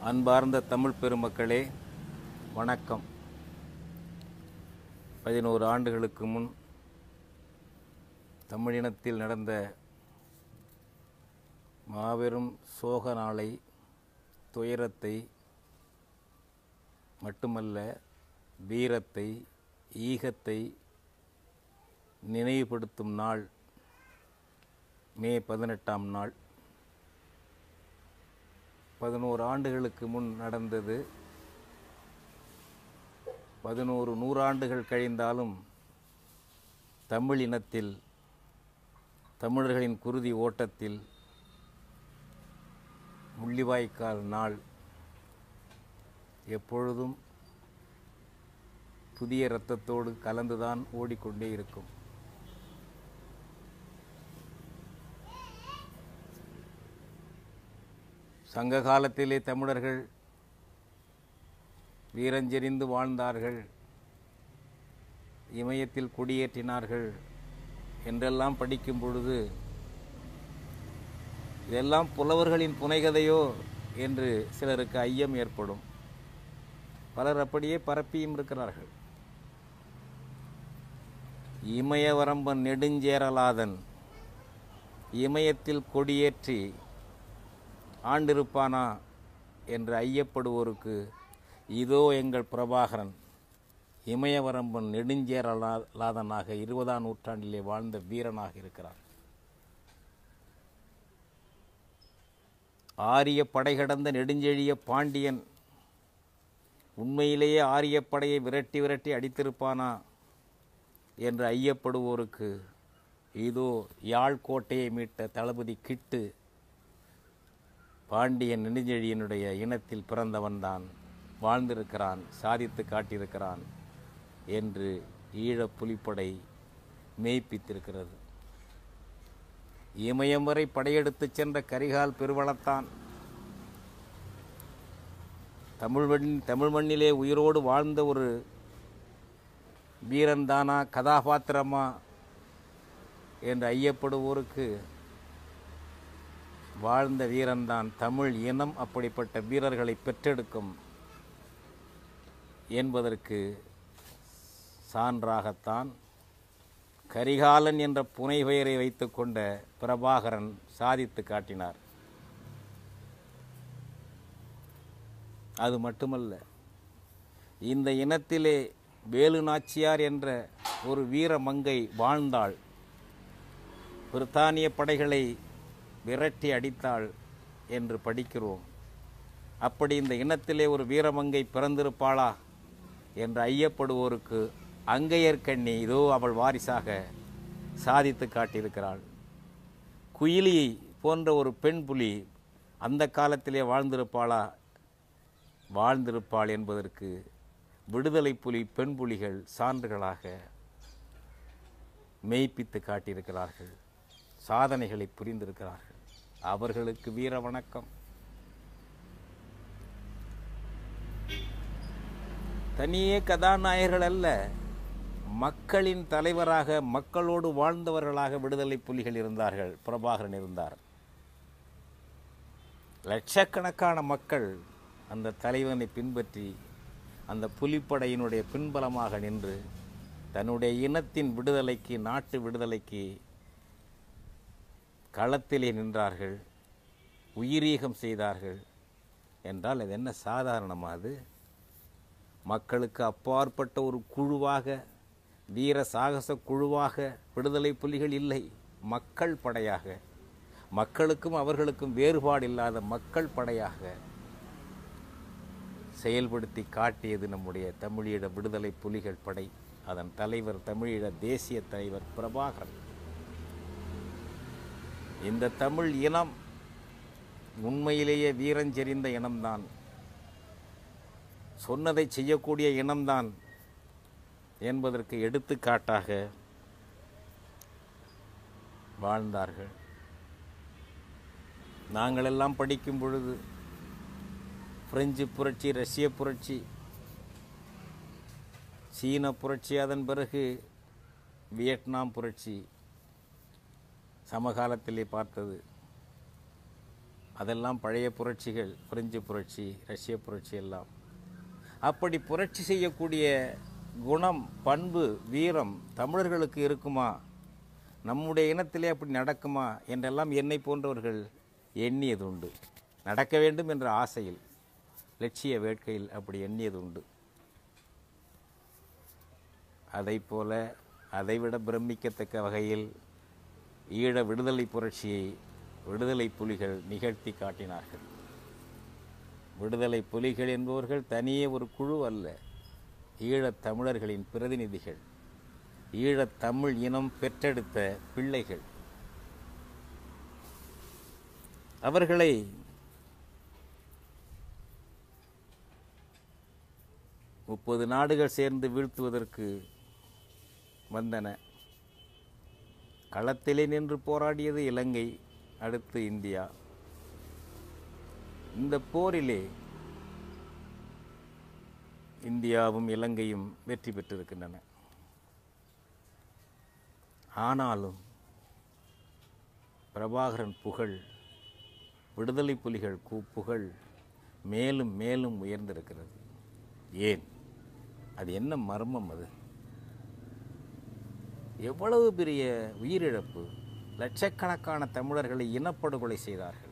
அன்பார்ந்த தமிழ் பெருமக்களே, வணக்கம். 11 ஆண்டுகளுக்கு முன் தமிழினத்தில் நடந்த மாபெரும் சோக நாளை, துயரத்தை மட்டுமல்ல, வீரத்தை, ஈகத்தை நினைவுபடுத்தும் நாள் மே 18ஆம் நாள். 11 ஆண்டுகளுக்கு முன் நடந்தது. 11 நூறாண்டுகள் கழிந்தாலும் தமிழ் இனத்தில், தமிழர்களின் குருதி ஓட்டத்தில் முள்ளிவாய்க்கால் நாள் எப்பொழுதும் புதிய இரத்தத்தோடு கலந்துதான் ஓடிக்கொண்டே இருக்கும். சங்க காலத்திலே தமிழர்கள் வீரஞ்செறிந்து வாழ்ந்தார்கள், இமயத்தில் கொடியேற்றினார்கள் என்றெல்லாம் படிக்கும் பொழுது இதெல்லாம் புலவர்களின் புனைகதையோ என்று சிலருக்கு ஐயம் ஏற்படும். பலர் அப்படியே பரப்பியும் இருக்கிறார்கள். இமயவரம்பன் நெடுஞ்சேரலாதன் இமயத்தில் கொடியேற்றி ஆண்டிருப்பானா என்று ஐயப்படுவோருக்கு இதோ எங்கள் பிரபாகரன் இமயவரம்பன் நெடுஞ்சேரலாதனாக 20ஆம் நூற்றாண்டிலே வாழ்ந்த வீரனாக இருக்கிறார். ஆரிய படை கடந்த நெடுஞ்செழிய பாண்டியன் உண்மையிலேயே ஆரிய படையை விரட்டி விரட்டி அடித்திருப்பானா என்று ஐயப்படுவோருக்கு இதோ யாழ்கோட்டையை மீட்ட தளபதி கிட்டு பாண்டியன் நெடுஞ்செழியனுடைய இனத்தில் பிறந்தவன்தான், வாழ்ந்திருக்கிறான், சாதித்து காட்டியிருக்கிறான் என்று ஈழப் புலிப்படை மெய்ப்பித்திருக்கிறது. இமயம் வரை படையெடுத்து சென்ற கரிகால் பெருவளத்தான் தமிழ் மண்ணிலே உயிரோடு வாழ்ந்த ஒரு வீரன்தானா, கதாபாத்திரமா என்று ஐயப்படுவோருக்கு வாழ்ந்த வீரன்தான். தமிழ் இனம் அப்படிப்பட்ட வீரர்களை பெற்றெடுக்கும் என்பதற்கு சான்றாகத்தான் கரிகாலன் என்ற புனை பெயரை வைத்து கொண்ட பிரபாகரன் சாதித்து காட்டினார். அது மட்டுமல்ல, இந்த இனத்திலே வேலு நாச்சியார் என்ற ஒரு வீர மங்கை வாழ்ந்தாள். பிரித்தானிய படைகளை விரட்டி அடித்தாள் என்று படிக்கிறோம். அப்படி இந்த இனத்திலே ஒரு வீரமங்கை பிறந்திருப்பாளா என்று ஐயப்படுவோருக்கு அங்கையர்கண்ணி இதோ அவள் வாரிசாக சாதித்து காட்டியிருக்கிறாள். குயிலி போன்ற ஒரு பெண் புலி அந்த காலத்திலே வாழ்ந்திருப்பாளா? வாழ்ந்திருப்பாள் என்பதற்கு விடுதலை புலி பெண் புலிகள் சான்றுகளாக மெய்ப்பித்து காட்டியிருக்கிறார்கள், சாதனைகளை புரிந்திருக்கிறார்கள். அவர்களுக்கு வீர வணக்கம். தனியே கதாநாயகர்கள் அல்ல, மக்களின் தலைவராக, மக்களோடு வாழ்ந்தவர்களாக விடுதலை புலிகள் இருந்தார்கள். பிரபாகரன் இருந்தார். லட்சக்கணக்கான மக்கள் அந்த தலைவனை பின்பற்றி அந்த புலிப்படையினுடைய பின்பலமாக நின்று தன்னுடைய இனத்தின் விடுதலைக்கு, நாட்டு விடுதலைக்கு களத்திலே நின்றார்கள், உயிரீகம் செய்தார்கள் என்றால் அது என்ன சாதாரணமா? அது மக்களுக்கு அப்பாற்பட்ட ஒரு குழுவாக, வீர சாகச குழுவாக விடுதலை புலிகள் இல்லை. மக்கள் படையாக, மக்களுக்கும் அவர்களுக்கும் வேறுபாடு இல்லாத மக்கள் படையாக செயல்படுத்தி காட்டியது நம்முடைய தமிழீழ விடுதலை புலிகள் படை. அதன் தலைவர் தமிழீழ தேசிய தலைவர் பிரபாகரன். இந்த தமிழ் இனம் உண்மையிலேயே வீரஞ்செறிந்த இனம்தான், சொன்னதை செய்யக்கூடிய இனம்தான் என்பதற்கு எடுத்துக்காட்டாக வாழ்ந்தார்கள். நாங்கள் எல்லாம் படிக்கும் பொழுது பிரெஞ்சு புரட்சி, ரஷ்ய புரட்சி, சீன புரட்சி, அதன் பிறகு வியட்நாம் புரட்சி சமகாலத்திலே பார்த்தது. அதெல்லாம் பழைய புரட்சிகள், பிரெஞ்சு புரட்சி, ரஷ்ய புரட்சி எல்லாம். அப்படி புரட்சி செய்யக்கூடிய குணம், பண்பு, வீரம் தமிழர்களுக்கு இருக்குமா, நம்முடைய இனத்திலே அப்படி நடக்குமா என்றெல்லாம் என்னை போன்றவர்கள் எண்ணியது உண்டு. நடக்க வேண்டும் என்ற ஆசையில், லட்சிய வேட்கையில் அப்படி எண்ணியது உண்டு. அதைப்போல அதைவிட பிரமிக்கத்தக்க வகையில் ஈழ விடுதலை புரட்சியை விடுதலை புலிகள் நிகழ்த்தி காட்டினார்கள். விடுதலை புலிகள் என்பவர்கள் தனியே ஒரு குழு அல்ல, ஈழத் தமிழர்களின் பிரதிநிதிகள், ஈழத் தமிழ் இனம் பெற்றெடுத்த பிள்ளைகள். அவர்களை முப்பது நாடுகள் சேர்ந்து வீழ்த்துவதற்கு வந்தன. களத்திலே நின்று போராடியது இலங்கை, அடுத்து இந்தியா. இந்த போரிலே இந்தியாவும் இலங்கையும் வெற்றி பெற்றிருக்கின்றன. ஆனாலும் பிரபாகரன் புகழ், விடுதலை புலிகள் புகழ் மேலும் மேலும் உயர்ந்திருக்கிறது. ஏன்? அது என்ன மர்மம்? அது எவ்வளவு பெரிய உயிரிழப்பு! லட்சக்கணக்கான தமிழர்களை இனப்படுகொலை செய்தார்கள்.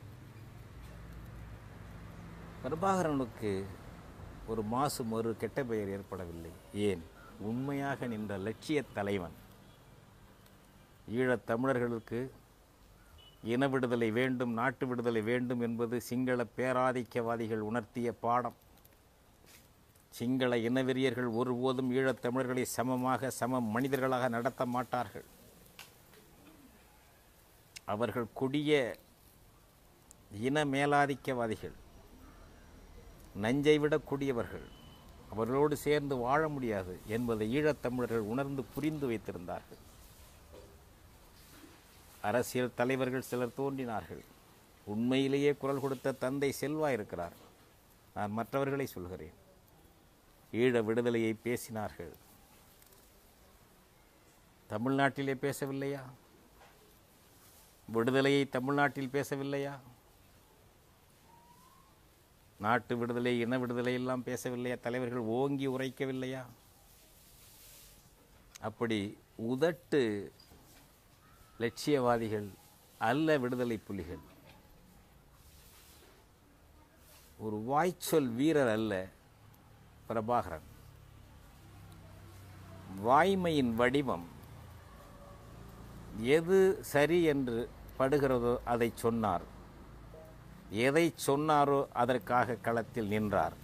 பிரபாகரனுக்கு ஒரு மாசு மறு கெட்ட பெயர் ஏற்படவில்லை. ஏன்? உண்மையாக நின்ற லட்சிய தலைவன். ஈழத் தமிழர்களுக்கு இன விடுதலை வேண்டும், நாட்டு விடுதலை வேண்டும் என்பது சிங்கள பேராதிக்கவாதிகள் உணர்த்திய பாடம். சிங்கள இனவெறியர்கள் ஒருபோதும் ஈழத் தமிழர்களை சம மனிதர்களாக நடத்த மாட்டார்கள். அவர்கள் கொடிய இன மேலாதிக்கவாதிகள், நஞ்சை விட கொடியவர்கள். அவர்களோடு சேர்ந்து வாழ முடியாது என்பதை ஈழத் தமிழர்கள் உணர்ந்து புரிந்து வைத்திருந்தார்கள். அரசியல் தலைவர்கள் சிலர் தோன்றினார்கள். உண்மையிலேயே குரல் கொடுத்த தந்தை செல்வா இருக்கிறார். நான் மற்றவர்களை சொல்கிறேன். ஈழ விடுதலையை பேசினார்கள். தமிழ்நாட்டிலே பேசவில்லையா? விடுதலையை தமிழ்நாட்டில் பேசவில்லையா? நாட்டு விடுதலை, இன விடுதலை எல்லாம் பேசவில்லையா? தலைவர்கள் ஓங்கி உரைக்கவில்லையா? அப்படி உதட்டு லட்சியவாதிகள் அல்ல விடுதலை புலிகள். ஒரு வாய்ச்சொல் வீரர் அல்ல பிரபாகரன். வாய்மையின் வடிவம். எது சரி என்று படுகிறதோ அதை சொன்னார். எதை சொன்னாரோ அதற்காக களத்தில் நின்றார்.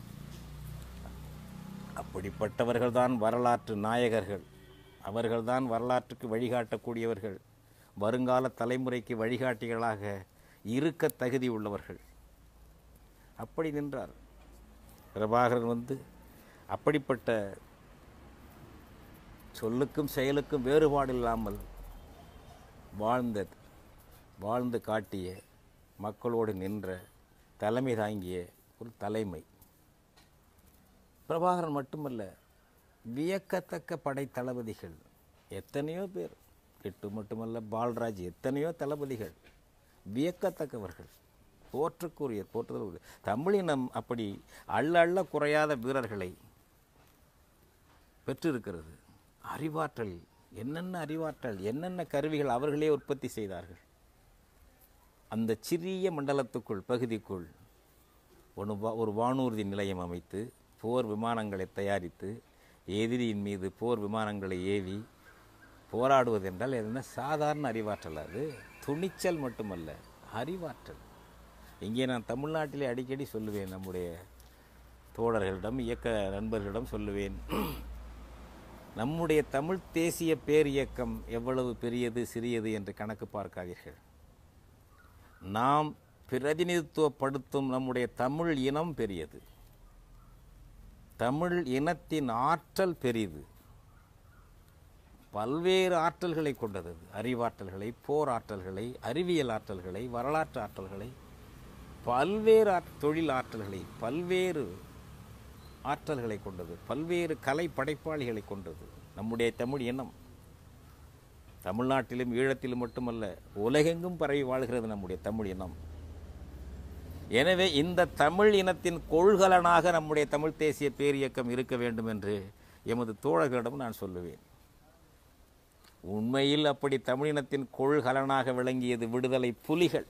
அப்படிப்பட்டவர்கள்தான் வரலாற்று நாயகர்கள். அவர்கள்தான் வரலாற்றுக்கு வழிகாட்டக்கூடியவர்கள். வருங்கால தலைமுறைக்கு வழிகாட்டிகளாக இருக்க தகுதி உள்ளவர்கள். அப்படி நின்றார் பிரபாகரன். அப்படிப்பட்ட சொல்லுக்கும் செயலுக்கும் வேறுபாடு இல்லாமல் வாழ்ந்து காட்டிய, மக்களோடு நின்ற, தலைமை தாங்கிய ஒரு தலைமை. பிரபாகரன் மட்டுமல்ல, வியக்கத்தக்க படை தளபதிகள் எத்தனையோ பேர், கிட்டு மட்டுமல்ல, பால்ராஜ், எத்தனையோ தளபதிகள் வியக்கத்தக்கவர்கள், போற்றுதல். தமிழினம் அப்படி அள்ள குறையாத வீரர்களை பெற்றிருக்கிறது. அறிவாற்றல், என்னென்ன அறிவாற்றல், என்னென்ன கருவிகள் அவர்களே உற்பத்தி செய்தார்கள். அந்த சிறிய மண்டலத்துக்குள், பகுதிக்குள் ஒரு வானூர்தி நிலையம் அமைத்து, போர் விமானங்களை தயாரித்து, எதிரியின் மீது போர் விமானங்களை ஏவி போராடுவது என்றால் என்ன சாதாரண அறிவாற்றல்? அது துணிச்சல் மட்டுமல்ல, அறிவாற்றல். இங்கே நான் தமிழ்நாட்டிலே அடிக்கடி சொல்லுவேன், நம்முடைய தோழர்களிடம், இயக்க நண்பர்களிடம் சொல்லுவேன், நம்முடைய தமிழ் தேசிய பேர் இயக்கம் எவ்வளவு பெரியது சிறியது என்று கணக்கு பார்க்காதீர்கள். நாம் பிரதிநிதித்துவப்படுத்தும் நம்முடைய தமிழ் இனம் பெரியது. தமிழ் இனத்தின் ஆற்றல் பெரிது. பல்வேறு ஆற்றல்களை கொண்டது. அறிவாற்றல்களை, போர் ஆற்றல்களை, அறிவியல் ஆற்றல்களை, வரலாற்று ஆற்றல்களை, பல்வேறு தொழில் ஆற்றல்களை, பல்வேறு ஆற்றல்களை கொண்டது. பல்வேறு கலை படைப்பாளிகளை கொண்டது நம்முடைய தமிழ் இனம். தமிழ்நாட்டிலும் ஈழத்திலும் மட்டுமல்ல, உலகெங்கும் பரவி வாழ்கிறது நம்முடைய தமிழ் இனம். எனவே இந்த தமிழ் இனத்தின் கொள்கலனாக நம்முடைய தமிழ் தேசிய பேரியக்கம் இருக்க வேண்டும் என்று எமது தோழர்களிடம் நான் சொல்லுவேன். உண்மையில் அப்படி தமிழினத்தின் கொள்கலனாக விளங்கியது விடுதலை புலிகள்.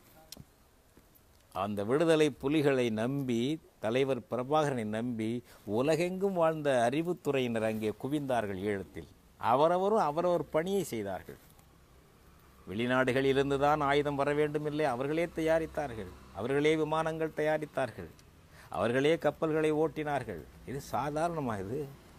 அந்த விடுதலை புலிகளை நம்பி, தலைவர் பிரபாகரனை நம்பி உலகெங்கும் வாழ்ந்த அறிவுத்துறையினர் அங்கே குவிந்தார்கள் ஈழத்தில். அவரவரும் அவரவர் பணியை செய்தார்கள். வெளிநாடுகளிலிருந்து தான் ஆயுதம் வர வேண்டும் இல்லை, அவர்களே தயாரித்தார்கள். அவர்களே விமானங்கள் தயாரித்தார்கள். அவர்களே கப்பல்களை ஓட்டினார்கள். இது சாதாரணமாக இது?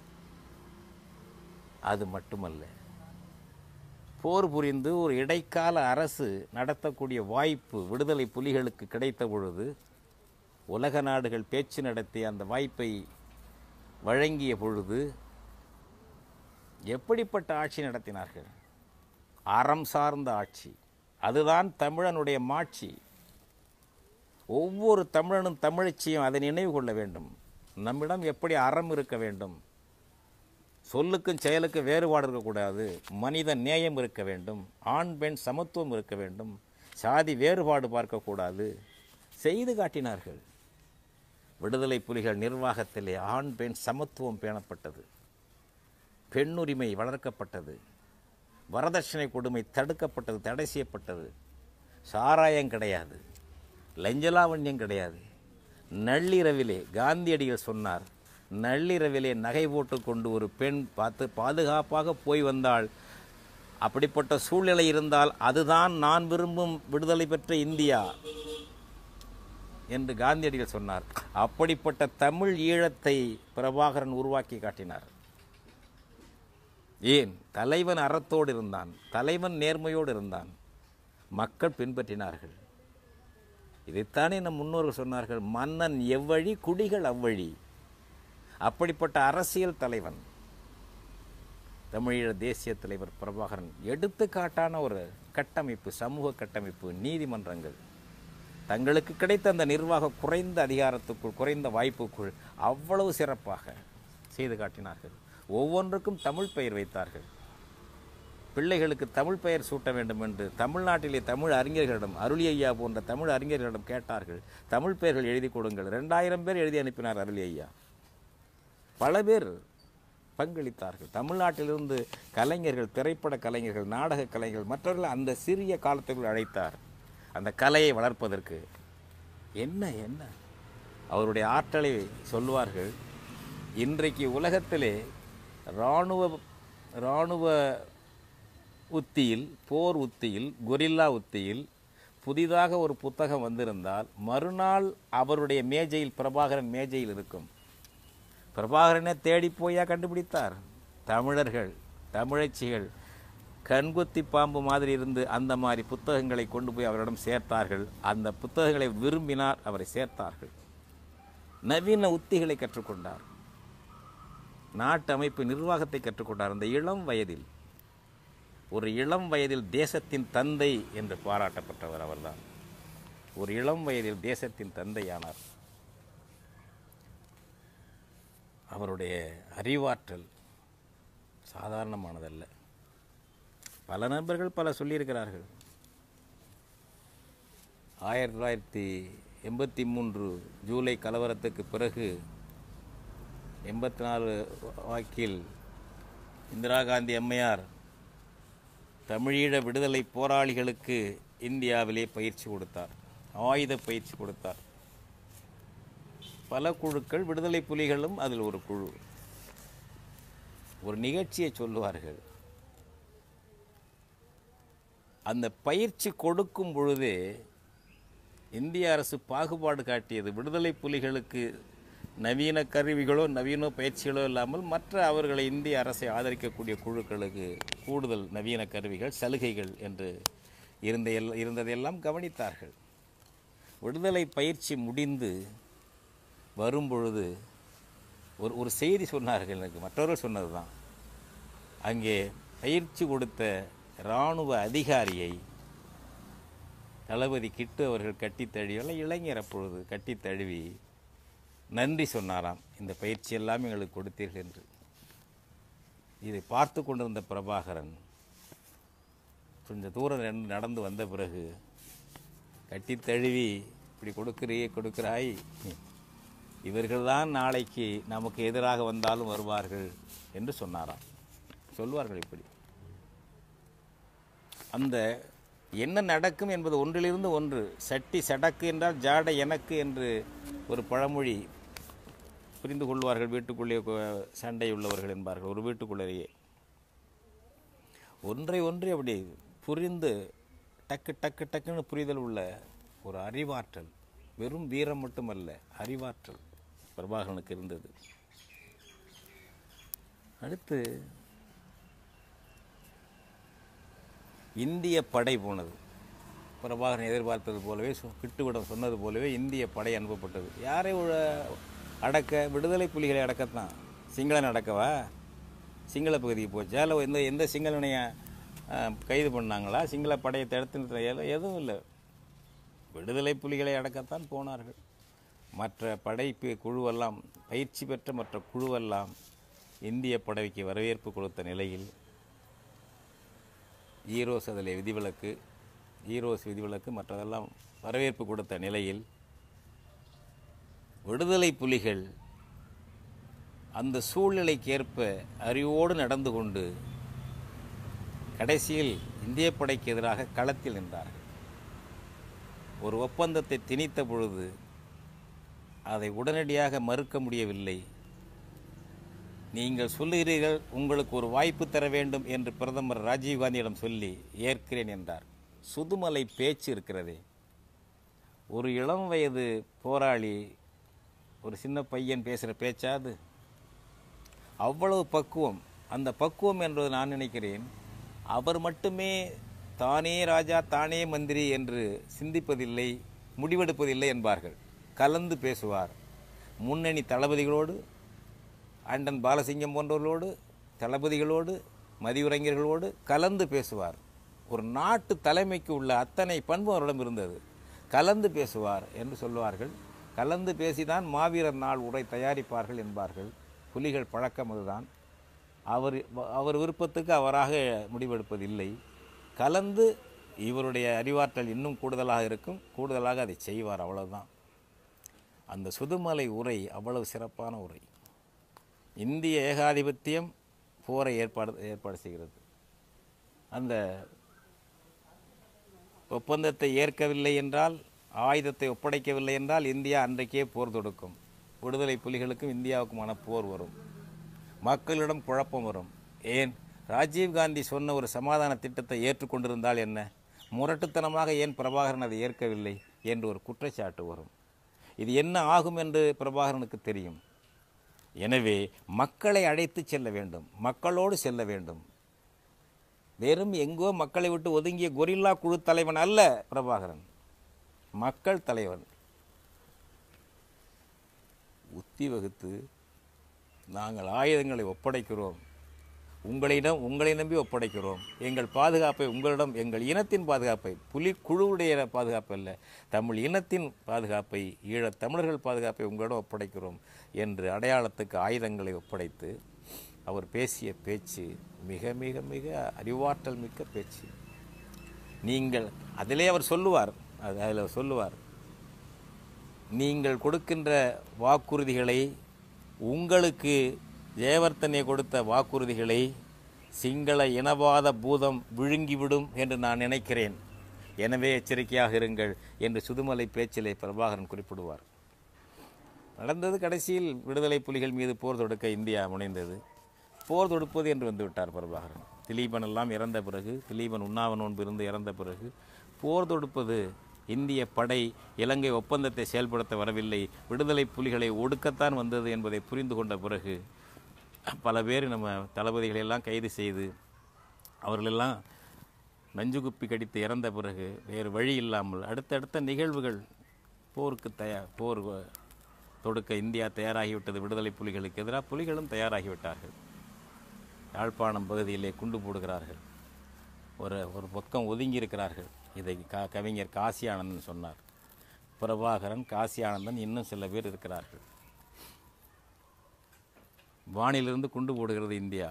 அது மட்டுமல்ல, போர் புரிந்து ஒரு இடைக்கால அரசு நடத்தக்கூடிய வாய்ப்பு விடுதலை புலிகளுக்கு கிடைத்த பொழுது, உலக நாடுகள் பேச்சு நடத்தி அந்த வாய்ப்பை வழங்கிய பொழுது எப்படிப்பட்ட ஆட்சி நடத்தினார்கள்? அறம் சார்ந்த ஆட்சி. அதுதான் தமிழனுடைய மாட்சி. ஒவ்வொரு தமிழனும் தமிழச்சியும் அதை நினைவு கொள்ள வேண்டும். நம்மிடம் எப்படி அறம் இருக்க வேண்டும், சொல்லுக்கும் செயலுக்கும் வேறுபாடு இருக்கக்கூடாது, மனித நேயம் இருக்க வேண்டும், ஆண் பெண் சமத்துவம் இருக்க வேண்டும், சாதி வேறுபாடு பார்க்கக்கூடாது, செய்து காட்டினார்கள். விடுதலை புலிகள் நிர்வாகத்திலே ஆண் பெண் சமத்துவம் பேணப்பட்டது, பெண்ணுரிமை வளர்க்கப்பட்டது, வரதட்சணை கொடுமை தடுக்கப்பட்டது, தடை செய்யப்பட்டது, சாராயம் கிடையாது, லஞ்சலாவண்யம் கிடையாது. நள்ளிரவிலே காந்தியடிகள் சொன்னார், நள்ளிரவிலே நகை போட்டு கொண்டு ஒரு பெண் பாதுகாப்பாக போய் வந்தால், அப்படிப்பட்ட சூழ்நிலை இருந்தால் அதுதான் நான் விரும்பும் விடுதலை பெற்ற இந்தியா என்று காந்தியடிகள் சொன்னார். அப்படிப்பட்ட தமிழ் ஈழத்தை பிரபாகரன் உருவாக்கி காட்டினார். ஏன்? தலைவன் அறத்தோடு இருந்தான், தலைவன் நேர்மையோடு இருந்தான், மக்கள் பின்பற்றினார்கள். இதைத்தானே நம் முன்னோர்கள் சொன்னார்கள், மன்னன் எவ்வழி குடிகள் அவ்வழி. அப்படிப்பட்ட அரசியல் தலைவன் தமிழீழ தேசிய தலைவர் பிரபாகரன். எடுத்துக்காட்டான ஒரு கட்டமைப்பு, சமூக கட்டமைப்பு, நீதிமன்றங்கள், தங்களுக்கு கிடைத்த அந்த நிர்வாக குறைந்த அதிகாரத்துக்குள், குறைந்த வாய்ப்புக்குள் அவ்வளவு சிறப்பாக செய்து காட்டினார்கள். ஒவ்வொன்றுக்கும் தமிழ் பெயர் வைத்தார்கள். பிள்ளைகளுக்கு தமிழ் பெயர் சூட்ட வேண்டும் என்று தமிழ்நாட்டிலே தமிழ் அறிஞர்களிடம், அருளி ஐயா போன்ற தமிழ் அறிஞர்களிடம் கேட்டார்கள். தமிழ் பெயர்கள் எழுதி கொடுங்கள். 2000 பேர் எழுதி அனுப்பினார் அருளி ஐயா. பல பேர் பங்களித்தார்கள். தமிழ்நாட்டிலிருந்து கலைஞர்கள், திரைப்பட கலைஞர்கள், நாடக கலைஞர்கள், மற்றவர்கள் அந்த சிறிய காலத்துக்குள் அழைத்தார். அந்த கலையை வளர்ப்பதற்கு என்ன அவருடைய ஆற்றலை சொல்வார்கள். இன்றைக்கு உலகத்திலே இராணுவ உத்தியில், போர் உத்தியில், கொரில்லா உத்தியில் புதிதாக ஒரு புத்தகம் வந்திருந்தால் மறுநாள் அவருடைய மேஜையில், பிரபாகரன் மேஜையில் இருக்கும். பிரபாகரனை தேடி போயா கண்டுபிடித்தார்? தமிழர்கள், தமிழச்சிகள் கண்குத்தி பாம்பு மாதிரி இருந்து அந்த மாதிரி புத்தகங்களை கொண்டு போய் அவரிடம் சேர்த்தார்கள். அந்த புத்தகங்களை விரும்பினார், அவரை சேர்த்தார்கள். நவீன உத்திகளை கற்றுக்கொண்டார், நாட்டு அமைப்பு நிர்வாகத்தை கற்றுக்கொண்டார். அந்த இளம் வயதில், ஒரு இளம் வயதில் தேசத்தின் தந்தை என்று பாராட்டப்பட்டவர் அவர்தான். ஒரு இளம் வயதில் தேசத்தின் தந்தையானார். அவருடைய அறிவாற்றல் சாதாரணமானதல்ல. பல நண்பர்கள் பல சொல்லியிருக்கிறார்கள். 1983 ஜூலை கலவரத்துக்கு பிறகு 84 வாக்கில் இந்திரா காந்தி அம்மையார் தமிழீழ விடுதலை போராளிகளுக்கு இந்தியாவிலே பயிற்சி கொடுத்தார், ஆயுத பயிற்சி கொடுத்தார். பல குழுக்கள், விடுதலை புலிகளும் அதில் ஒரு குழு. ஒரு நிகழ்ச்சியை சொல்லுவார்கள். அந்த பயிற்சி கொடுக்கும் பொழுதே இந்திய அரசு பாகுபாடு காட்டியது. விடுதலை புலிகளுக்கு நவீன கருவிகளோ நவீன பயிற்சிகளோ இல்லாமல் மற்ற அவர்களை இந்திய அரசை ஆதரிக்கக்கூடிய குழுக்களுக்கு கூடுதல் நவீன கருவிகள், சலுகைகள் என்று இருந்ததையெல்லாம் கவனித்தார்கள். விடுதலை பயிற்சி முடிந்து வரும்பொழுது ஒரு செய்தி சொன்னார்கள். எனக்கு மற்றவர்கள் சொன்னது தான். அங்கே பயிற்சி கொடுத்த இராணுவ அதிகாரியை தளபதி கிட்டு அவர்கள் கட்டி தழுவி, இளைஞர் அப்பொழுது கட்டி தழுவி நன்றி சொன்னாராம், இந்த பயிற்சி எல்லாம் எங்களுக்கு கொடுத்தீர்கள் என்று. இதை பார்த்து கொண்டிருந்த பிரபாகரன் கொஞ்சம் தூரம் நடந்து வந்த பிறகு கட்டி தழுவி இப்படி கொடுக்கிறாய், இவர்கள்தான் நாளைக்கு நமக்கு எதிராக வந்தாலும் வருவார்கள் என்று சொன்னாராம். சொல்வார்கள் இப்படி. அந்த என்ன நடக்கும் என்பது ஒன்றிலிருந்து ஒன்று. சட்டி சடக்கு என்றால் ஜாடை எனக்கு என்று ஒரு பழமொழி புரிந்து கொள்வார்கள். வீட்டுக்குள்ளே சண்டை உள்ளவர்கள் என்பார்கள். ஒரு வீட்டுக்குள்ளேயே ஒன்றை அப்படி புரிந்து டக்கு டக்கு டக்குன்னு புரிதல் உள்ள ஒரு அறிவாற்றல், வெறும் வீரம் மட்டுமல்ல, அறிவாற்றல் பிரபாகரனுக்கு இருந்தது. அடுத்து இந்திய படை போனது. பிரபாகரன் எதிர்பார்த்தது போலவே, கிட்டுவிடம் சொன்னது போலவே இந்திய படை அனுப்பப்பட்டது. யாரை அடக்க? விடுதலை புலிகளை அடக்கத்தான். சிங்களன் அடக்கவா? சிங்கள பகுதிக்கு போச்சா? இல்லை எந்த சிங்களனைய கைது பண்ணாங்களா? சிங்கள படையை தடுத்து எதுவும் இல்லை. விடுதலை புலிகளை அடக்கத்தான் போனார்கள். மற்ற படைப்பு குழுவெல்லாம், பயிற்சி பெற்ற மற்ற குழுவெல்லாம் இந்திய படைக்கு வரவேற்பு கொடுத்த நிலையில் ஈரோஸ் அதில் விதிவிலக்கு மற்றதெல்லாம் வரவேற்பு கொடுத்த நிலையில் விடுதலை புலிகள் அந்த சூழ்நிலைக்கேற்ப அறிவோடு நடந்து கொண்டு கடைசியில் இந்திய படைக்கு எதிராக களத்தில் நின்றார்கள். ஒரு ஒப்பந்தத்தை திணித்த பொழுது அதை உடனடியாக மறுக்க முடியவில்லை. நீங்கள் சொல்லுகிறீர்கள், உங்களுக்கு ஒரு வாய்ப்பு தர வேண்டும் என்று பிரதமர் ராஜீவ்காந்தியிடம் சொல்லி ஏற்கிறேன் என்றார். சுதுமலை பேச்சு இருக்கிறதே, ஒரு இளம் வயது போராளி, ஒரு சின்ன பையன் பேசுகிற பேச்சாது? அவ்வளவு பக்குவம். அந்த பக்குவம் என்பது நான் நினைக்கிறேன், அவர் மட்டுமே தானே ராஜா தானே மந்திரி என்று சிந்திப்பதில்லை, முடிவெடுப்பதில்லை என்பார்கள். கலந்து பேசுவார். முன்னணி தளபதிகளோடு, அண்டன் பாலசிங்கம் போன்றவர்களோடு, தளபதிகளோடு, மதியுரைஞர்களோடு கலந்து பேசுவார். ஒரு நாட்டு தலைமைக்கு உள்ள அத்தனை பண்பு அவரிடம் இருந்தது. கலந்து பேசுவார் என்று சொல்லுவார்கள். கலந்து பேசிதான் மாவீரர் நாள் உரை தயாரிப்பார்கள் என்பார்கள். புலிகள் பழக்கம் அதுதான். அவர் விருப்பத்துக்கு அவராக முடிவெடுப்பதில்லை. கலந்து இவருடைய அறிவாற்றல் இன்னும் கூடுதலாக இருக்கும், கூடுதலாக அதை செய்வார், அவ்வளவுதான். அந்த சுதுமலை உரை அவ்வளவு சிறப்பான உரை. இந்திய ஏகாதிபத்தியம் போரை ஏற்பாடு செய்கிறது. அந்த ஒப்பந்தத்தை ஏற்கவில்லை என்றால், ஆயுதத்தை ஒப்படைக்கவில்லை என்றால் இந்தியா அன்றைக்கே போர் தொடுக்கும். விடுதலை புலிகளுக்கும் இந்தியாவுக்குமான போர் வரும். மக்களிடம் குழப்பம் வரும். ஏன் ராஜீவ்காந்தி சொன்ன ஒரு சமாதான திட்டத்தை ஏற்றுக்கொண்டிருந்தால் என்ன, முரட்டுத்தனமாக ஏன் பிரபாகரன் அதை ஏற்கவில்லை என்று ஒரு குற்றச்சாட்டு வரும். இது என்ன ஆகும் என்று பிரபாகரனுக்கு தெரியும். எனவே மக்களை அழைத்து செல்ல வேண்டும், மக்களோடு செல்ல வேண்டும். வெறும் எங்கோ மக்களை விட்டு ஒதுங்கிய கொரில்லா குழு தலைவன் அல்ல பிரபாகரன், மக்கள் தலைவன். உத்தி வகுத்து நாங்கள் ஆயுதங்களை ஒப்படைக்கிறோம், உங்களை நம்பி ஒப்படைக்கிறோம், எங்கள் பாதுகாப்பை உங்களிடம், எங்கள் இனத்தின் பாதுகாப்பை, புலி குழுவுடைய பாதுகாப்பு அல்ல, தமிழ் இனத்தின் பாதுகாப்பை, ஈழத் தமிழர்கள் பாதுகாப்பை உங்களிடம் ஒப்படைக்கிறோம் என்று அடையாளத்துக்கு ஆயுதங்களை ஒப்படைத்து அவர் பேசிய பேச்சு மிக மிக மிக அறிவாற்றல் மிக்க பேச்சு. நீங்கள் அதிலே அவர் சொல்லுவார், அதில் சொல்லுவார், நீங்கள் கொடுக்கின்ற வாக்குறுதிகளை, உங்களுக்கு ஜெயவர்த்தனை கொடுத்த வாக்குறுதிகளை சிங்கள இனவாத பூதம் விழுங்கிவிடும் என்று நான் நினைக்கிறேன். எனவே எச்சரிக்கையாக இருங்கள் என்று சுதுமலை பேச்சிலே பிரபாகரன் குறிப்பிடுவார். நடந்தது, கடைசியில் விடுதலை புலிகள் மீது போர் தொடுக்க இந்தியா முனைந்தது. போர் தொடுப்பது என்று வந்துவிட்டார் பிரபாகரன். திலீபன் எல்லாம் இறந்த பிறகு, திலீபன் உண்ணாவ நோன்பு இருந்து இறந்த பிறகு போர் தொடுப்பது, இந்திய படை இலங்கை ஒப்பந்தத்தை செயல்படுத்த வரவில்லை, விடுதலை புலிகளை ஒடுக்கத்தான் வந்தது என்பதை புரிந்து கொண்ட பிறகு பல பேர் நம்ம தளபதிகளெல்லாம் கைது செய்து அவர்களெல்லாம் நஞ்சு குப்பி கடித்து இறந்த பிறகு வேறு வழி இல்லாமல் அடுத்தடுத்த நிகழ்வுகள், போர் தொடுக்க இந்தியா தயாராகிவிட்டது. விடுதலை புலிகளுக்கு எதிராக புலிகளும் தயாராகிவிட்டார்கள். யாழ்ப்பாணம் பகுதியிலே குண்டு போடுகிறார்கள், ஒரு பக்கம் ஒதுங்கி இருக்கிறார்கள். இதை கவிஞர் காசி ஆனந்தன் சொன்னார். பிரபாகரன், காசி ஆனந்தன், இன்னும் சில பேர் இருக்கிறார்கள். வானிலிருந்து குண்டு போடுகிறது இந்தியா.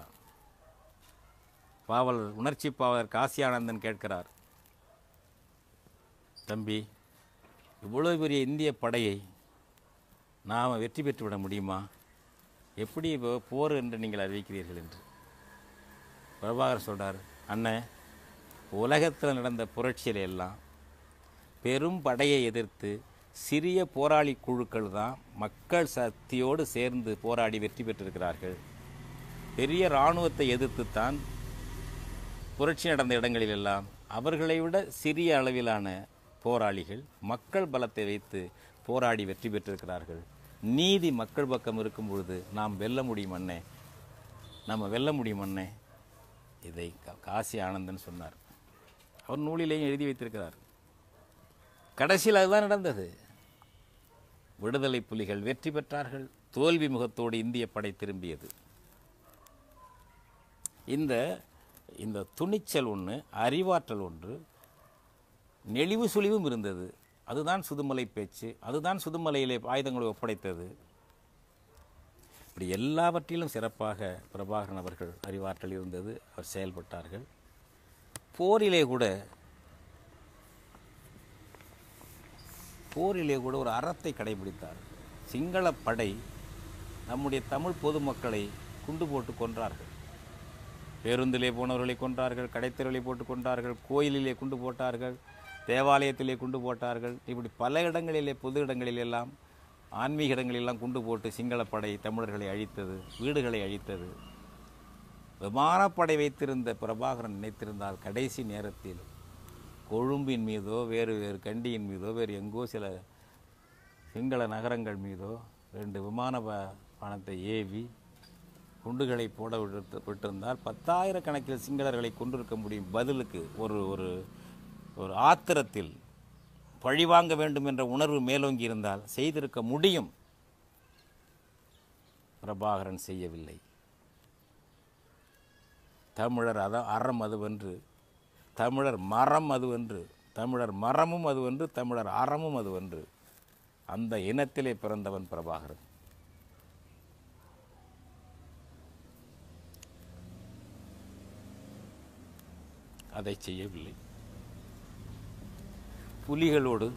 உணர்ச்சி பாவலர் காசி ஆனந்தன் கேட்கிறார், தம்பி இவ்வளோ பெரிய இந்திய படையை நாம் வெற்றி பெற்றுவிட முடியுமா? எப்படி இப்போ போர் என்று நீங்கள் அறிவிக்கிறீர்கள் என்று பிரபாகர் சொல்கிறார். அண்ணன், உலகத்தில் நடந்த புரட்சியில எல்லாம் பெரும் படையை எதிர்த்து சிறிய போராளி குழுக்கள் தான் மக்கள் சக்தியோடு சேர்ந்து போராடி வெற்றி பெற்றிருக்கிறார்கள். பெரிய இராணுவத்தை எதிர்த்துத்தான் புரட்சி நடந்த இடங்களிலெல்லாம் அவர்களை விட சிறிய அளவிலான போராளிகள் மக்கள் பலத்தை வைத்து போராடி வெற்றி பெற்றிருக்கிறார்கள். நீதி மக்கள் பக்கம் இருக்கும் பொழுது நாம் வெல்ல முடியும் அண்ணே, நம்ம வெல்ல முடியும் அண்ணே. இதை காசி ஆனந்தன் சொன்னார். அவர் நூலிலேயும் எழுதி வைத்திருக்கிறார். கடைசியில் அதுதான் நடந்தது. விடுதலை புலிகள் வெற்றி பெற்றார்கள். தோல்வி முகத்தோடு இந்திய படை திரும்பியது. இந்த துணிச்சல் ஒன்று, அறிவாற்றல் ஒன்று, நெளிவு சுழிவும் இருந்தது. அதுதான் சுதுமலை பேச்சு. அதுதான் சுதுமலையிலே ஆயுதங்களை ஒப்படைத்தது. இப்படி எல்லாவற்றிலும் சிறப்பாக பிரபாகரன் அவர்கள் அறிவாற்றல் இருந்தது. அவர் செயல்பட்டார்கள். போரிலே கூட ஒரு அறத்தை கடைபிடித்தார். சிங்கள படை நம்முடைய தமிழ் பொதுமக்களை குண்டு போட்டு கொன்றார்கள். பேருந்திலே போனவர்களை கொன்றார்கள், கடைத்தெருவிலே போட்டு கொன்றார்கள், கோயிலிலே குண்டு போட்டார்கள், தேவாலயத்திலே குண்டு போட்டார்கள். இப்படி பல இடங்களிலே, பொது இடங்களிலெல்லாம், ஆன்மீக இடங்களெல்லாம் குண்டு போட்டு சிங்களப்படை தமிழர்களை அழித்தது, வீடுகளை அழித்தது. விமானப்படை வைத்திருந்த பிரபாகரன் நினைத்திருந்தால் கடைசி நேரத்தில் கொழும்பின் மீதோ வேறு கண்டியின் மீதோ வேறு எங்கோ சில சிங்கள நகரங்கள் மீதோ 2 விமான பானத்தை ஏவி குண்டுகளை போட விட்டிருந்தால் 10,000 கணக்கில் சிங்களர்களை கொண்டிருக்க முடியும். பதிலுக்கு ஒரு ஆத்திரத்தில் பழிவாங்க வேண்டும் என்ற உணர்வு மேலோங்கி இருந்தால் செய்திருக்க முடியும். பிரபாகரன் செய்யவில்லை. தமிழர் அறம் அதுவென்று, தமிழர் மரம் அதுவென்று, தமிழர் மரமும் அதுவென்று, தமிழர் அறமும் அதுவென்று, அந்த இனத்திலே பிறந்தவன் பிரபாகரன். அதை செய்யவில்லை. புலிகளோடு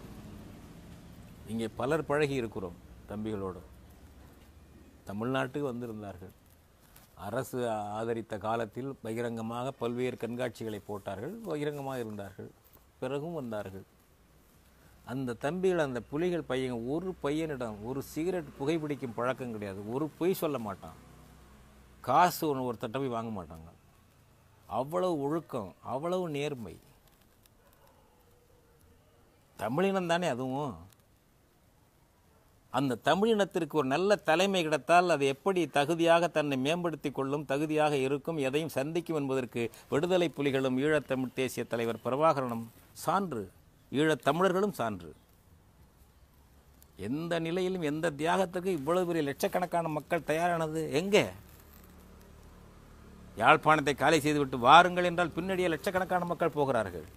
இங்கே பலர் பழகி இருக்கிறோம். தம்பிகளோடு தமிழ்நாட்டுக்கு வந்திருந்தார்கள். அரசு ஆதரித்த காலத்தில் பகிரங்கமாக பல்வேறு கண்காட்சிகளை போட்டார்கள், பகிரங்கமாக இருந்தார்கள். பிறகும் வந்தார்கள். அந்த தம்பிகள், அந்த புலிகள் பையன், ஒரு பையனிடம் ஒரு சிகரெட் புகைப்பிடிக்கும் பழக்கம் கிடையாது. ஒரு பொய் சொல்ல மாட்டான். காசு ஒரு தட்டை போய் வாங்க மாட்டாங்க. அவ்வளவு ஒழுக்கம், அவ்வளவு நேர்மை. தமிழினம் தானே அதுவும். அந்த தமிழினத்திற்கு ஒரு நல்ல தலைமை கிடைத்தால் அது எப்படி தகுதியாக தன்னை மேம்படுத்தி கொள்ளும், தகுதியாக இருக்கும், எதையும் சந்திக்கும் என்பதற்கு விடுதலை புலிகளும் ஈழத்தமிழ் தேசிய தலைவர் பிரபாகரனும் சான்று, ஈழத்தமிழர்களும் சான்று. எந்த நிலையிலும் எந்த தியாகத்துக்கு இவ்வளவு பெரிய லட்சக்கணக்கான மக்கள் தயாரானது எங்கே? யாழ்ப்பாணத்தை காலி செய்துவிட்டு வாருங்கள் என்றால் பின்னடியே லட்சக்கணக்கான மக்கள் போகிறார்கள்.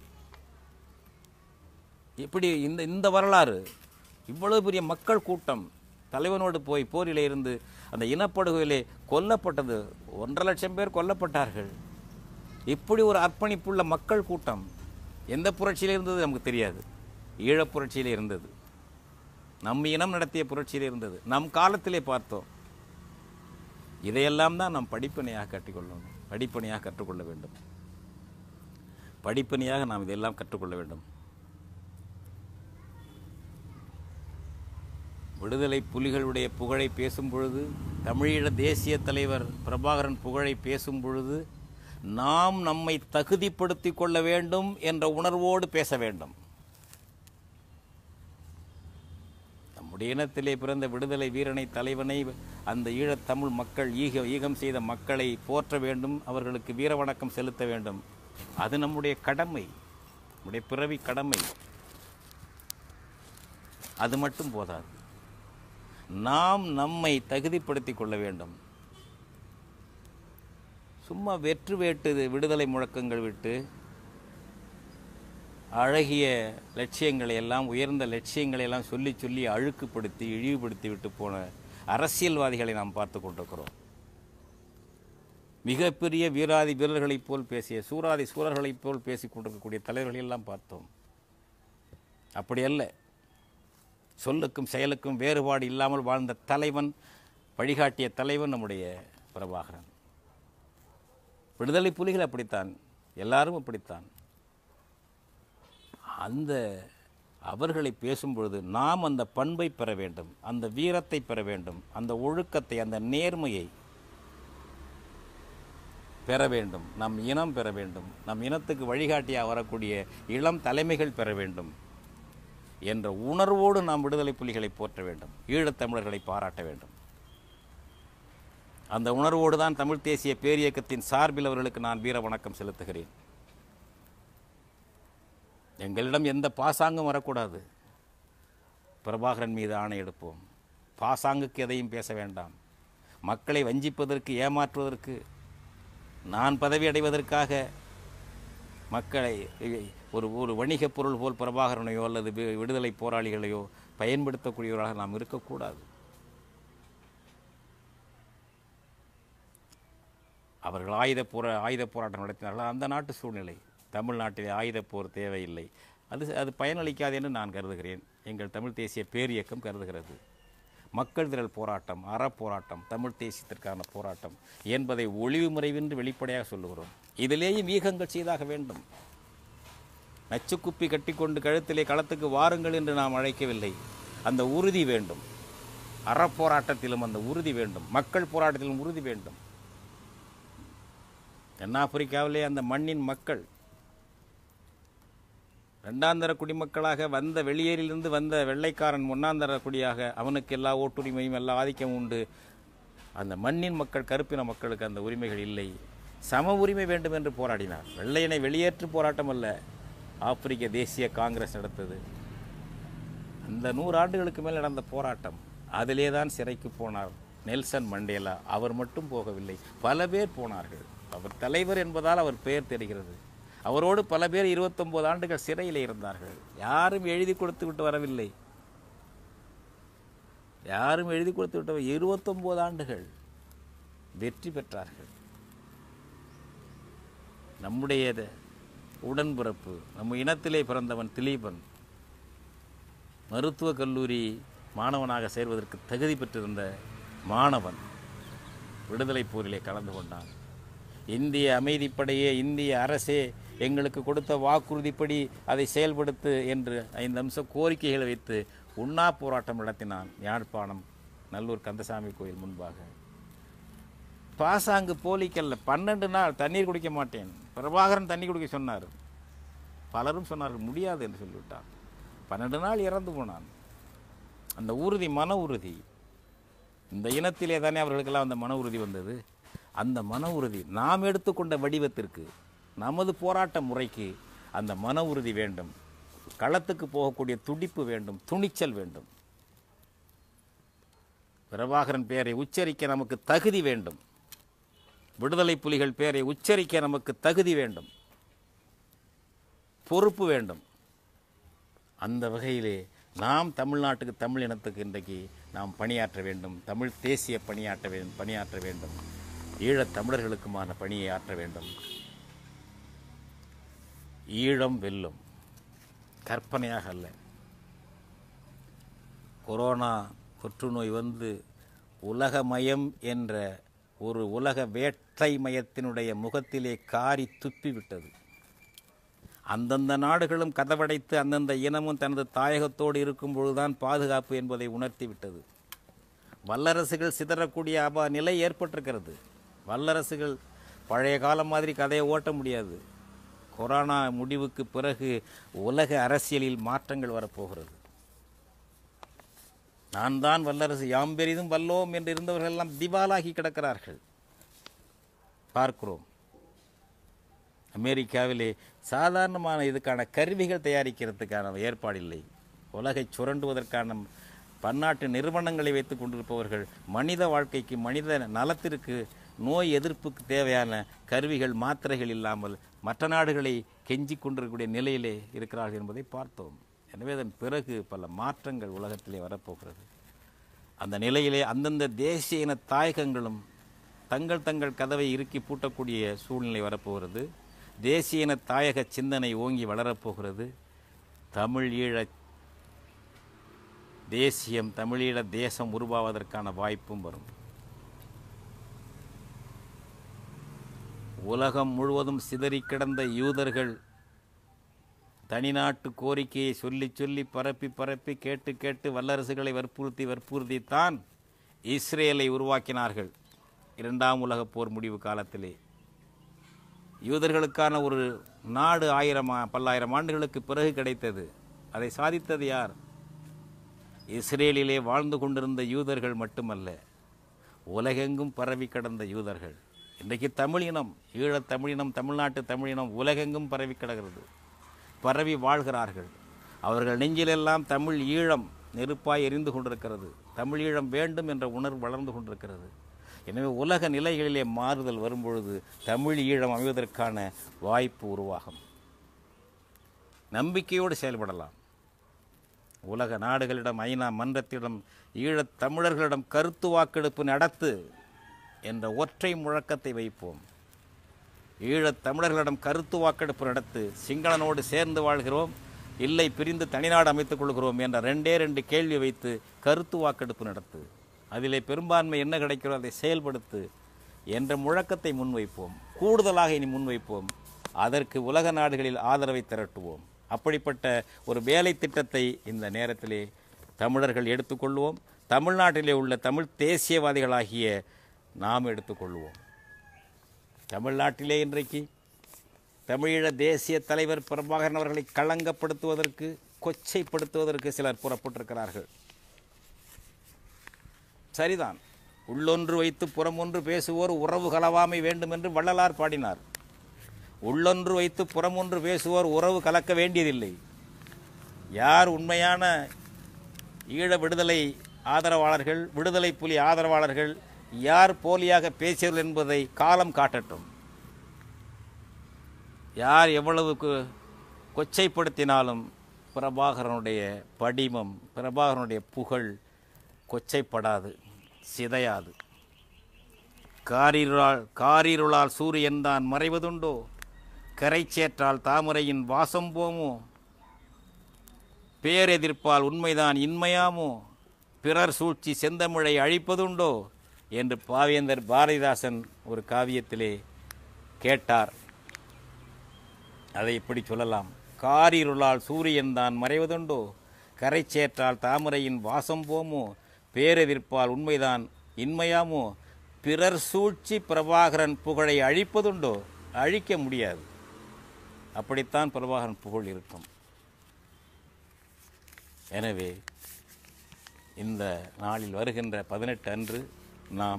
இப்படி இந்த வரலாறு, இவ்வளவு பெரிய மக்கள் கூட்டம் தலைவனோடு போய் போரிலே இருந்து அந்த இனப்படுகொலையிலே கொல்லப்பட்டது. 1.5 லட்சம் பேர் கொல்லப்பட்டார்கள். இப்படி ஒரு அர்ப்பணிப்புள்ள மக்கள் கூட்டம் எந்த புரட்சியிலே இருந்தது நமக்கு தெரியாது. ஈழப் புரட்சியிலே இருந்தது, நம் இனம் நடத்திய புரட்சியிலே இருந்தது, நம் காலத்திலே பார்த்தோம். இதையெல்லாம் தான் நாம் படிப்பனையாக கற்றுக்கொள்ள வேண்டும். படிப்பனையாக நாம் இதெல்லாம் கற்றுக்கொள்ள வேண்டும். விடுதலை புலிகளுடைய புகழை பேசும் பொழுது, தமிழீழ தேசிய தலைவர் பிரபாகரன் புகழை பேசும் பொழுது, நாம் நம்மை தகுதிப்படுத்தி கொள்ள வேண்டும் என்ற உணர்வோடு பேச வேண்டும். நம்முடைய இனத்திலே பிறந்த விடுதலை வீரனை, தலைவனை, அந்த ஈழத்தமிழ் மக்கள், ஈகம் செய்த மக்களை போற்ற வேண்டும், அவர்களுக்கு வீர வணக்கம் செலுத்த வேண்டும். அது நம்முடைய கடமை, நம்முடைய பிறவி கடமை. அது மட்டும் போதாது, நாம் நம்மை தகுதிப்படுத்தி கொள்ள வேண்டும். சும்மா வெற்று வேட்டு விடுதலை முழக்கங்கள் விட்டு அழகிய லட்சியங்களை எல்லாம், உயர்ந்த லட்சியங்களை எல்லாம் சொல்லி சொல்லி அழுக்குப்படுத்தி இழிவுபடுத்தி விட்டு போன அரசியல்வாதிகளை நாம் பார்த்து கொண்டிருக்கிறோம். மிகப்பெரிய வீராதி வீரர்களைப் போல் பேசிய சூராதி சூரர்களைப் போல் பேசிக் கொண்டிருக்கக்கூடிய தலைவர்களையெல்லாம் பார்த்தோம். அப்படி அல்ல. சொல்லுக்கும் செயலுக்கும் வேறுபாடு இல்லாமல் வாழ்ந்த தலைவன், வழிகாட்டிய தலைவன் நம்முடைய பிரபாகரன். விடுதலை புலிகள் அப்படித்தான், எல்லாரும் அப்படித்தான். அந்த அவர்களை பேசும்பொழுது நாம் அந்த பண்பை பெற வேண்டும், அந்த வீரத்தை பெற வேண்டும், அந்த ஒழுக்கத்தை, அந்த நேர்மையை பெற வேண்டும், நம் இனம் பெற வேண்டும், நம் இனத்துக்கு வழிகாட்டியாக வரக்கூடிய இளம் தலைமைகள் பெற வேண்டும் என்ற உணர்வோடு நாம் விடுதலை புலிகளை போற்ற வேண்டும், ஈழத்தமிழர்களை பாராட்ட வேண்டும். அந்த உணர்வோடு தான் தமிழ் தேசிய பேரியக்கத்தின் சார்பில் அவர்களுக்கு நான் வீர வணக்கம் செலுத்துகிறேன். எங்களிடம் எந்த பாசாங்கும் வரக்கூடாது. பிரபாகரன் மீது ஆணை எடுப்போம். பாசாங்குக்கு எதையும் பேச வேண்டாம். மக்களை வஞ்சிப்பதற்கு, ஏமாற்றுவதற்கு, நான் பதவி அடைவதற்காக மக்களை ஒரு வணிகப் பொருள் போல் பிரபாகரனையோ அல்லது விடுதலை போராளிகளையோ பயன்படுத்தக்கூடியவர்களாக நாம் இருக்கக்கூடாது. அவர்கள் ஆயுத போராட்டம் நடத்தினார்கள். அந்த நாட்டு சூழ்நிலை, தமிழ்நாட்டிலே ஆயுதப் போர் தேவையில்லை, அது பயனளிக்காது என்று நான் கருதுகிறேன். எங்கள் தமிழ் தேசிய பேரியக்கம் கருதுகிறது. மக்கள் திரள் போராட்டம், அறப்போராட்டம், தமிழ் தேசியத்திற்கான போராட்டம் என்பதை ஒளிவு முறைவின்றி வெளிப்படையாக சொல்லுகிறோம். இதிலேயும் ஈகங்கள் செய்தாக வேண்டும். நச்சுக்குப்பி கட்டிக்கொண்டு கழுத்திலே களத்துக்கு வாருங்கள் என்று நாம் அழைக்கவில்லை. அந்த உறுதி வேண்டும். அறப்போராட்டத்திலும் அந்த உறுதி வேண்டும், மக்கள் போராட்டத்திலும் உறுதி வேண்டும். தென்னாப்பிரிக்காவிலே அந்த மண்ணின் மக்கள் இரண்டாந்தர குடிமக்களாக வந்த, வெளியேறிலிருந்து வந்த வெள்ளைக்காரன் ஒன்னாந்தர குடியாக, அவனுக்கு எல்லா ஓட்டுரிமையும் எல்லா ஆதிக்கமும் உண்டு. அந்த மண்ணின் மக்கள், கருப்பின மக்களுக்கு அந்த உரிமைகள் இல்லை. சம உரிமை வேண்டும் என்று போராடினார். வெள்ளையனை வெளியேற்று போராட்டம் அல்ல, ஆப்பிரிக்க தேசிய காங்கிரஸ் நடத்தது. அந்த 100 ஆண்டுகளுக்கு மேல் நடந்த போராட்டம். அதிலே தான் சிறைக்கு போனார் நெல்சன் மண்டேலா. அவர் மட்டும் போகவில்லை, பல பேர் போனார்கள். அவர் தலைவர் என்பதால் அவர் பெயர் தெரிகிறது. அவரோடு பல பேர் 29 ஆண்டுகள் சிறையில் இருந்தார்கள். யாரும் எழுதி கொடுத்து விட்டு வரவில்லை. யாரும் எழுதி கொடுத்து விட்டு 29 ஆண்டுகள் வெற்றி பெற்றார்கள். நம்முடைய உடன்பிறப்பு, நம்ம இனத்திலே பிறந்தவன் திலீபன் மருத்துவக் கல்லூரி மாணவனாக சேர்வதற்கு தகுதி பெற்றிருந்த மாணவன் விடுதலை போரிலே கலந்து கொண்டான். இந்திய அமைதிப்படையே, இந்திய அரசே எங்களுக்கு கொடுத்த வாக்குறுதிப்படி அதை செயல்படுத்து என்று 5 அம்ச கோரிக்கைகளை வைத்து உண்ணா போராட்டம் நடத்தினான். யாழ்ப்பாணம் நல்லூர் கந்தசாமி கோயில் முன்பாக. பாசாங்கு போலிக்கல்ல. 12 நாள் தண்ணீர் குடிக்க மாட்டேன். பிரபாகரன் தண்ணி குடிக்க சொன்னார். பலரும் சொன்னார்கள் முடியாது என்று சொல்லிவிட்டான். 12 நாள் இறந்து போனான். அந்த உறுதி, மன உறுதி, இந்த இனத்திலே தானே அவர்களுக்கெல்லாம் அந்த மன உறுதி வந்தது. அந்த மன உறுதி நாம் எடுத்துக்கொண்ட வடிவத்திற்கு, நமது போராட்ட முறைக்கு அந்த மன உறுதி வேண்டும். களத்துக்கு போகக்கூடிய துடிப்பு வேண்டும், துணிச்சல் வேண்டும். பிரபாகரன் பெயரை உச்சரிக்க நமக்கு தகுதி வேண்டும். விடுதலை புலிகள் பெயரை உச்சரிக்க நமக்கு தகுதி வேண்டும், பொறுப்பு வேண்டும். அந்த வகையிலே நாம் தமிழ்நாட்டுக்கு, தமிழ் இனத்துக்கு இன்றைக்கு நாம் பணியாற்ற வேண்டும். தமிழ் தேசிய பணியாற்ற வேண்டும். ஈழத் தமிழர்களுக்குமான பணியை ஆற்ற வேண்டும். ஈழம் வெல்லும், கற்பனையாக அல்ல. கொரோனா தொற்றுநோய் வந்து உலகமயம் என்ற ஒரு உலக வேட்டை மயத்தினுடைய முகத்திலே காரி துப்பிவிட்டது. அந்தந்த நாடுகளும் கதவடைத்து அந்தந்த இனமும் தனது தாயகத்தோடு இருக்கும் பொழுதுதான் பாதுகாப்பு என்பதை உணர்த்திவிட்டது. வல்லரசுகள் சிதறக்கூடிய நிலை ஏற்பட்டிருக்கிறது. வல்லரசுகள் பழைய காலம் மாதிரி கதையை ஓட்ட முடியாது. கொரோனா முடிவுக்கு பிறகு உலக அரசியலில் மாற்றங்கள் வரப்போகிறது. நான் தான் வல்லரசு, யாம் பெரிதும் வல்லோம் என்று இருந்தவர்கள் எல்லாம் திவாலாகி கிடக்கிறார்கள், பார்க்கிறோம். அமெரிக்காவிலே சாதாரணமான இதுக்கான கருவிகள் தயாரிக்கிறதுக்கான ஏற்பாடில்லை. உலகை சுரண்டுவதற்கான பன்னாட்டு நிறுவனங்களை வைத்துக் கொண்டிருப்பவர்கள் மனித வாழ்க்கைக்கு, மனித நலத்திற்கு, நோய் எதிர்ப்புக்கு தேவையான கருவிகள், மாத்திரைகள் இல்லாமல் மற்ற நாடுகளை கெஞ்சி கொண்டிருக்கக்கூடிய நிலையிலே இருக்கிறார்கள் என்பதை பார்த்தோம். எனவே அதன் பிறகு பல மாற்றங்கள் உலகத்திலே வரப்போகிறது. அந்த நிலையிலே அந்தந்த தேசிய இன தாயகங்களும் தங்கள் கதவை இறுக்கி பூட்டக்கூடிய சூழ்நிலை வரப்போகிறது. தேசிய இன தாயக சிந்தனை ஓங்கி வளரப்போகிறது. தமிழ் ஈழ தேசியம், தமிழீழ தேசம் உருவாவதற்கான வாய்ப்பும் வரும். உலகம் முழுவதும் சிதறி கிடந்த யூதர்கள் தனிநாட்டு கோரிக்கையை சொல்லி சொல்லி பரப்பி கேட்டு கேட்டு வல்லரசுகளை வற்புறுத்தித்தான் இஸ்ரேலை உருவாக்கினார்கள். 2ஆம் உலகப் போர் முடிவு காலத்திலே யூதர்களுக்கான ஒரு நாடு பல்லாயிரம் ஆண்டுகளுக்கு பிறகு கிடைத்தது. அதை சாதித்தது யார்? இஸ்ரேலிலே வாழ்ந்து கொண்டிருந்த யூதர்கள் மட்டுமல்ல, உலகெங்கும் பரவி கிடந்த யூதர்கள். இன்றைக்கு தமிழினம், ஈழத் தமிழினம், தமிழ்நாட்டு தமிழினம் உலகெங்கும் பரவி கிடக்கிறது, பரவி வாழ்கிறார்கள். அவர்கள் நெஞ்சிலெல்லாம் தமிழ் ஈழம் நெருப்பாய் எரிந்து கொண்டிருக்கிறது. தமிழ் ஈழம் வேண்டும் என்ற உணர்வு வளர்ந்து கொண்டிருக்கிறது. எனவே உலக நிலைகளிலே மாறுதல் வரும்பொழுது தமிழ் ஈழம் அமைவதற்கான வாய்ப்பு உருவாகும். நம்பிக்கையோடு செயல்படலாம். உலக நாடுகளிடம், ஐநா மன்றத்திடம், ஈழத் தமிழர்களிடம் கருத்து வாக்கெடுப்பு நடத்து என்ற ஒற்றை முழக்கத்தை வைப்போம். ஈழத் தமிழர்களிடம் கருத்து வாக்கெடுப்பு நடத்து. சிங்களனோடு சேர்ந்து வாழ்கிறோம், இல்லை பிரிந்து தனிநாடு அமைத்துக் கொள்கிறோம் என்ற 2 கேள்வி வைத்து கருத்து வாக்கெடுப்பு நடத்து. அதிலே பெரும்பான்மை என்ன கிடைக்கிறோ அதை செயல்படுத்து என்ற முழக்கத்தை முன்வைப்போம். கூடுதலாக இனி முன்வைப்போம். அதற்கு உலக நாடுகளில் ஆதரவை திரட்டுவோம். அப்படிப்பட்ட ஒரு வேலை திட்டத்தை இந்த நேரத்திலே தமிழர்கள் எடுத்துக்கொள்வோம். தமிழ்நாட்டிலே உள்ள தமிழ் தேசியவாதிகளாகிய நாம் எடுத்துக்கொள்வோம். தமிழ்நாட்டிலே இன்றைக்கு தமிழீழ தேசிய தலைவர் பிரபாகரன் அவர்களை களங்கப்படுத்துவதற்கு, கொச்சைப்படுத்துவதற்கு சிலர் புறப்பட்டிருக்கிறார்கள். சரிதான். உள்ளொன்று வைத்து புறமொன்று பேசுவோர் உறவு கலவாமை வேண்டும் என்று வள்ளலார் பாடினார். உள்ளொன்று வைத்து புறமொன்று பேசுவோர் உறவு கலக்க வேண்டியதில்லை. யார் உண்மையான ஈழ விடுதலை ஆதரவாளர்கள், விடுதலை புலி ஆதரவாளர்கள், யார் போலியாக பேசியவர்கள் என்பதை காலம் காட்டட்டும். யார் எவ்வளவு கொச்சைப்படுத்தினாலும் பிரபாகரனுடைய படிமம், பிரபாகரனுடைய புகழ் கொச்சைப்படாது, சிதையாது. காரிருளால் சூரியன் தான் மறைவதுண்டோ, கரைச்சேற்றால் தாமரையின் வாசம் போமோ, பேரெதிர்ப்பால் உண்மைதான் இன்மையாமோ, பிறர் சூழ்ச்சி செந்தமிழை அழிப்பதுண்டோ என்று பாவேந்தர் பாரதிதாசன் ஒரு காவியத்திலே கேட்டார். அதை இப்படி சொல்லலாம். காரிருளால் சூரியன் தான் மறைவதுண்டோ, கரைச்சேற்றால் தாமரையின் வாசம் போமோ, பேரெதிர்ப்பால் உண்மைதான் இன்மையாமோ, பிறர் சூழ்ச்சி பிரபாகரன் புகழை அழிப்பதுண்டோ. அழிக்க முடியாது. அப்படித்தான் பிரபாகரன் புகழ் இருக்கும். எனவே இந்த நாளில் வருகின்ற 18 அன்று நாம்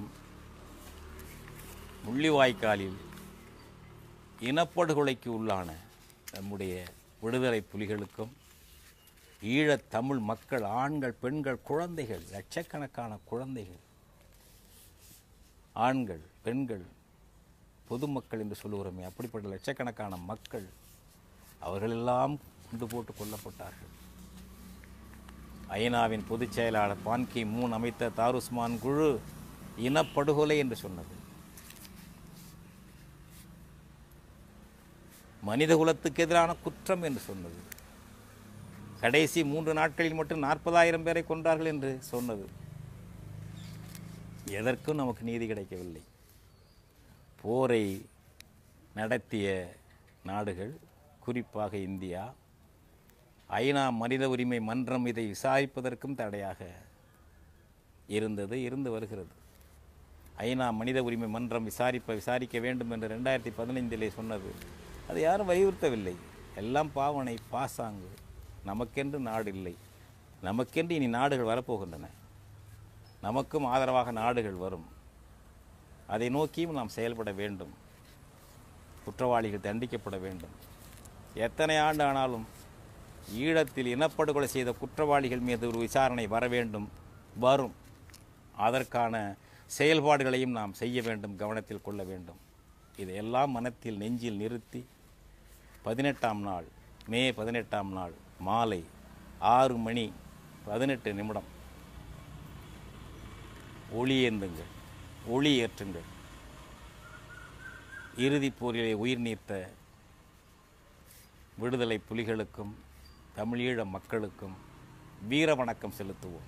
முள்ளிவாய்க்காலில் இனப்படுகொலைக்கு உள்ளான நம்முடைய விடுதலை புலிகளுக்கும், ஈழத் தமிழ் மக்கள், ஆண்கள், பெண்கள், குழந்தைகள், லட்சக்கணக்கான குழந்தைகள், ஆண்கள், பெண்கள், பொதுமக்கள் என்று சொல்லுகிறோமே, அப்படிப்பட்ட லட்சக்கணக்கான மக்கள் அவர்களெல்லாம் குண்டு போட்டு கொல்லப்பட்டார்கள். ஐநாவின் பொதுச் செயலாளர் பான் கி மூன் அமைத்த தாருஸ்மான் குழு இனப்படுகொலை என்று சொன்னது. மனித குலத்துக்கு எதிரான குற்றம் என்று சொன்னது. கடைசி 3 நாட்களில் மட்டும் 40,000 பேரை கொன்றார்கள் என்று சொன்னது. எதற்கும் நமக்கு நீதி கிடைக்கவில்லை. போரை நடத்திய நாடுகள், குறிப்பாக இந்தியா, ஐநா மனித உரிமை மன்றம் இதை விசாரிப்பதற்கும் தடையாக இருந்து வருகிறது. ஐநா மனித உரிமை மன்றம் விசாரிக்க வேண்டும் என்று 2015 சொன்னது. அது யாரும் வலியுறுத்தவில்லை. எல்லாம் பாவனை, பாசாங்கு. நமக்கென்று நாடு இல்லை. நமக்கென்று இனி நாடுகள் வரப்போகின்றன. நமக்கும் ஆதரவாக நாடுகள் வரும். அதை நோக்கியும் நாம் செயல்பட வேண்டும். குற்றவாளிகள் தண்டிக்கப்பட வேண்டும். எத்தனை ஆண்டு ஆனாலும் ஈழத்தில் இனப்படுகொலை செய்த குற்றவாளிகள் மீது ஒரு விசாரணை வர வேண்டும், வரும். அதற்கான செயல்பாடுகளையும் நாம் செய்ய வேண்டும், கவனத்தில் கொள்ள வேண்டும். இதையெல்லாம் மனத்தில் நெஞ்சில் நிறுத்தி 18ஆம் நாள், மே 18ஆம் நாள் மாலை 6:18 ஒளியேந்துங்கள், ஒளி ஏற்றுங்கள். இறுதிப் போரிலே உயிர் நீத்த விடுதலை புலிகளுக்கும் தமிழீழ மக்களுக்கும் வீர வணக்கம் செலுத்துவோம்.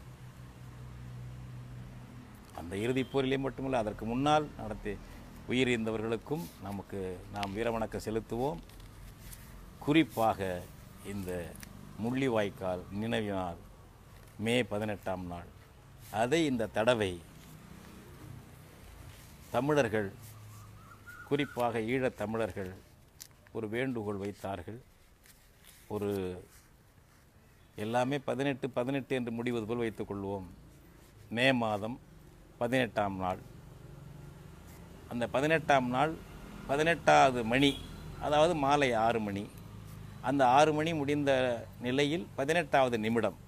அந்த இறுதிப் போரிலே மட்டுமல்ல, அதற்கு முன்னால் நடத்தி உயிரிழந்தவர்களுக்கும் நாம் வீர வணக்கம் செலுத்துவோம். குறிப்பாக இந்த முள்ளிவாய்க்கால் நினைவு நாள் மே 18ஆம் நாள், அதை இந்த தடவை தமிழர்கள், குறிப்பாக ஈழத் தமிழர்கள் ஒரு வேண்டுகோள் வைத்தார்கள். எல்லாமே 18 என்று முடிவது போல் வைத்துக்கொள்வோம். மே மாதம் 18ஆம் நாள், அந்த 18ஆம் நாள் 18வது மணி, அதாவது மாலை 6 மணி. அந்த 6 மணி முடிந்த நிலையில் 18வது நிமிடம்,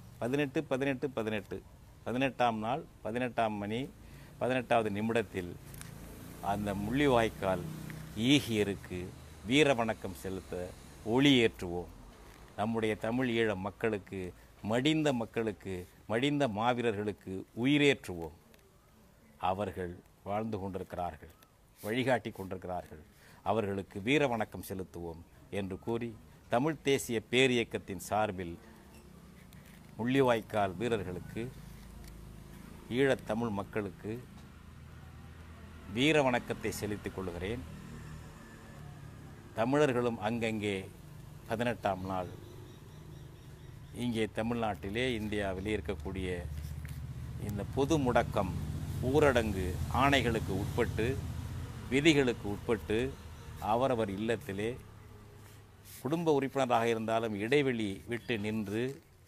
18 நாள் 18ஆம் மணி 18வது நிமிடத்தில் அந்த முள்ளிவாய்க்கால் ஈகியருக்கு வீர வணக்கம் செலுத்த ஒளியேற்றுவோம். நம்முடைய தமிழ் ஈழ மக்களுக்கு, மடிந்த மாவீரர்களுக்கு உயிரேற்றுவோம். அவர்கள் வாழ்ந்து கொண்டிருக்கிறார்கள், வழிகாட்டி கொண்டிருக்கிறார்கள். அவர்களுக்கு வீர வணக்கம் செலுத்துவோம் என்று கூறி, தமிழ் தேசிய பேரியக்கத்தின் சார்பில் முள்ளிவாய்க்கால் வீரர்களுக்கு, ஈழத் தமிழ் மக்களுக்கு வீர வணக்கத்தை செலுத்திக் கொள்கிறேன். தமிழர்களும் அங்கங்கே 18ஆம் நாள் இங்கே தமிழ்நாட்டிலே, இந்தியாவிலே இருக்கக்கூடிய இந்த பொது முடக்கம், ஊரடங்கு ஆணைகளுக்கு உட்பட்டு, விதிகளுக்கு உட்பட்டு அவரவர் இல்லத்திலே குடும்ப உறுப்பினராக இருந்தாலும் இடைவெளி விட்டு நின்று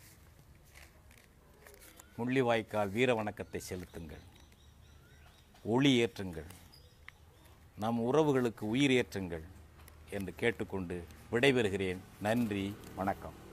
முள்ளிவாய்க்கால் வீர வணக்கத்தை செலுத்துங்கள், ஒளி ஏற்றுங்கள், நம் உறவுகளுக்கு உயிர் ஏற்றுங்கள் என்று கேட்டுக்கொண்டு விடைபெறுகிறேன். நன்றி, வணக்கம்.